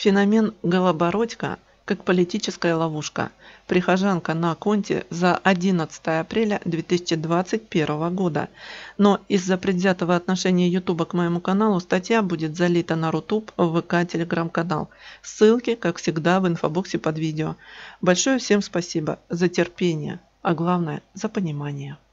Феномен Голобородько как политическая ловушка. Прихожанка на конте за 11 апреля 2021 года. Но из-за предвзятого отношения YouTube к моему каналу статья будет залита на Рутуб, в ВК, Телеграм-канал. Ссылки, как всегда, в инфобоксе под видео. Большое всем спасибо за терпение, а главное за понимание.